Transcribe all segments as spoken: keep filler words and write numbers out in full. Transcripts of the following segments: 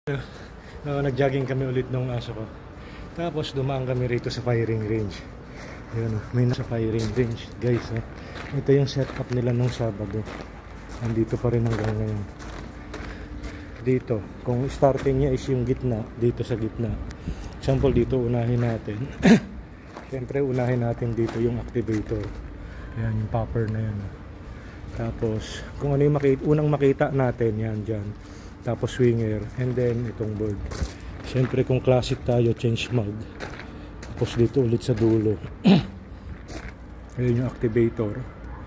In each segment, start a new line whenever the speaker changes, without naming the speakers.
Uh, nag-jogging kami ulit nung aso ko. Tapos dumaan kami rito sa firing range. Ayun, may nasa firing range, guys. Eh. Ito yung setup nila nung Sabado. Nandito pa rin hanggang ngayon. Dito, kung starting niya is yung gitna, dito sa gitna. Example, dito unahin natin. Siyempre, unahin natin dito yung activator. Ayan, yung popper na yan. Tapos, kung ano yung makita, unang makita natin, yan dyan. Tapos swinger, and then itong board. Siyempre kung classic tayo, change mag. Tapos dito ulit sa dulo. Ayun yung activator.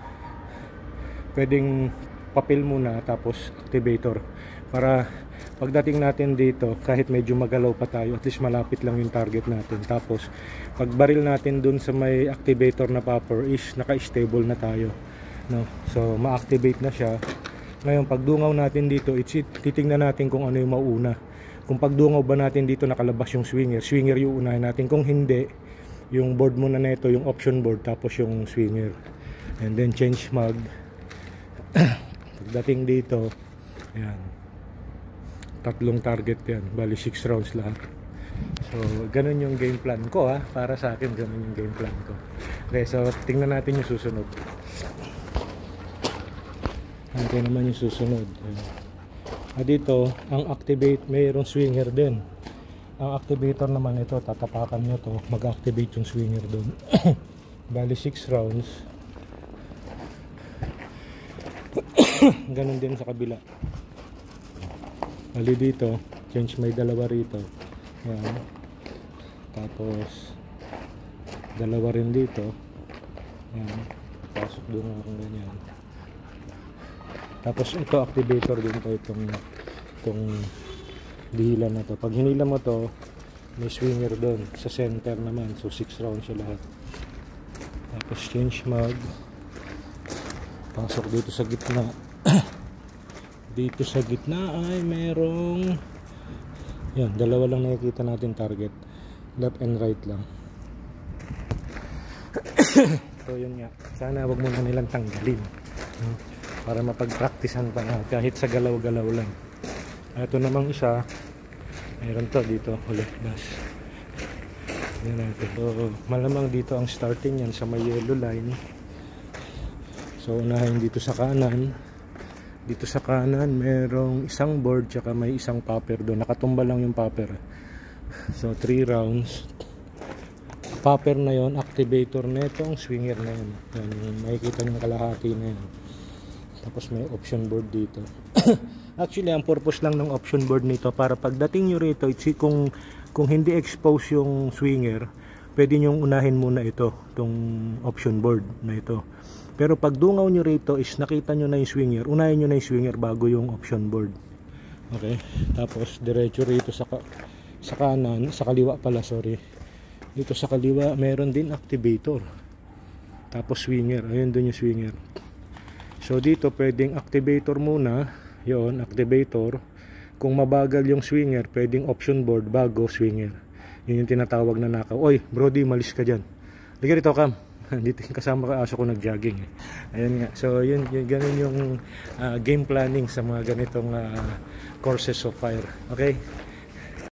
Pwedeng papel muna tapos activator, para pagdating natin dito, kahit medyo magalaw pa tayo, at least malapit lang yung target natin. Tapos pag baril natin dun sa may activator na popper is naka-stable na tayo, no? So ma-activate na siya. Ngayon, pagdungaw natin dito, it's, titingnan natin kung ano yung mauna. Kung pagdungaw ba natin dito nakalabas yung swinger, swinger yung unahin natin. Kung hindi, yung board muna nito, yung option board, tapos yung swinger. And then change mag. Pagdating dito, ayan, tatlong target yan, bali six rounds lahat. So, ganun yung game plan ko, ha. Para sa akin, ganun yung game plan ko. Okay, so tingnan natin yung susunod. Ito naman yung susunod. Ah, dito, ang activate, mayroong swinger din. Ang activator naman ito, tatapakan nyo to, mag-activate yung swinger doon. Bali six rounds. Ganon din sa kabila. Bali dito, change, may dalawa rito. Yan. Tapos dalawa rin dito. Yan. Pasok doon akong ganyan. Tapos ito activator din to, itong itong dihila na to. Pag hinila mo to, may swinger doon sa center naman. So six rounds siya lahat. Tapos change mag. Pasok dito sa gitna. Dito sa gitna ay merong, yan, dalawa lang nakikita natin target. Left and right lang. So yun nga. Sana wag muna nilang tanggalin. Para mapag-practicean pa na kahit sa galaw-galaw lang. Ito namang isa, mayroon to dito ulit dash. Yan natin. So malamang dito ang starting yan sa may yellow line. So unahin dito sa kanan. Dito sa kanan merong isang board tsaka may isang popper doon. Nakatumba lang yung popper. So three rounds. Popper na yon, activator na ito, ang swinger na yun. Yan, makikita nyo kalahati na yun. Tapos may option board dito. Actually, ang purpose lang ng option board nito, para pagdating nyo rito, kung, kung hindi expose yung swinger, pwede nyo unahin muna ito, itong option board na ito. Pero pag dungaw nyo rito is nakita nyo na yung swinger, unahin nyo na yung swinger bago yung option board. Okay? Tapos diretso rito sa, sa kanan, sa kaliwa pala, sorry. Dito sa kaliwa, meron din activator. Tapos swinger, ayun doon yung swinger. So dito pwedeng activator muna, yon, activator. Kung mabagal yung swinger, pwedeng option board bago swinger. Yun yung tinatawag na nakaw. Oy, Brody, malis ka dyan. Liga dito, Cam. Dito yung kasama ka, aso ko nag-jogging. Ayun nga. So yun, yun ganun yung uh, game planning sa mga ganitong uh, courses of fire. Okay?